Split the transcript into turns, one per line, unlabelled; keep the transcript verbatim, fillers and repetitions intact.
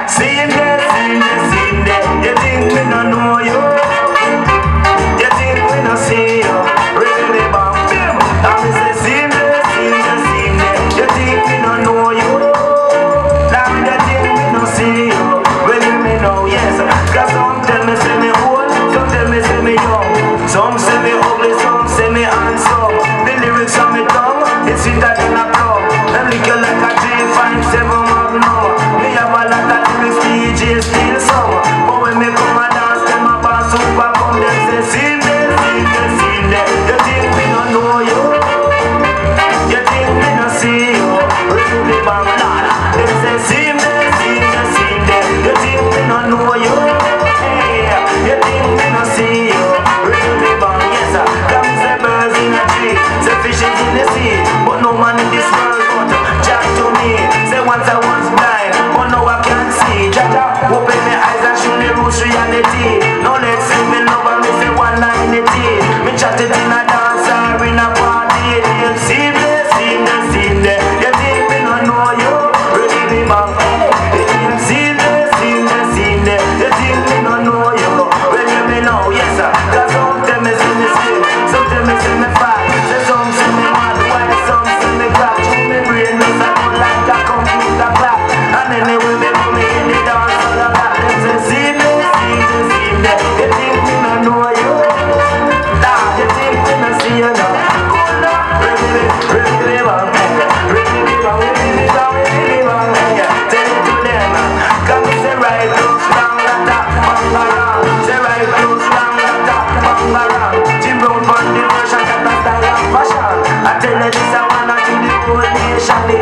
Seen that, seen that, seen that. You think we don't know you? You think we don't see you? Really bam bam. I me say seen that, seen that, seen that. You think we don't know you? Now you think we don't see you? Well you me know, yes. Cause some tell me say me old, some tell me say me young. Some say me ugly, some say me handsome. The lyrics on me tongue, it's sweeter than a plum. Them lick you like a G five seven Magnum. Me have a lot of lyrics, D J still some. But when me come and dance, them a pass over, come them say sing them, sing them, sing them. You think we don't know you? You think we don't see you? Really bang nada. Them say sing them, sing them, sing them. You think we don't know you? Hey, you think we don't see you? Really bang, yes sir. Them say birds in a tree, say fishes in the sea, but no man in this world but Jack to me. Say once I was blind, but now I can see. Jaja, open my eyes and show me roots reality. Now let's see me love and me say one line in it. Me chat it in a dance or in a party. You see me, see me, see me. You think me don't know you? Really be man. You see me, see me, see me. You think me don't know you? Well you me know, yes sir. Cause some tell me see me slim, some tell me see me fat, say some see me mad, while some see me crack. Through me brain does a go like a computer clock. And anyway me put me in the dance all of that. Them say see me, see me, see me. You think me don't know you? Nah, you think me don't see you now? Cool now, really, really bang, really bang, really bang, really bang. Tell it to them, come say right close, long rata, bang around. Say right close, long rata, bang around. Jim Brown on the version, got a style of fashion. I tell you this I wanna to the whole nation.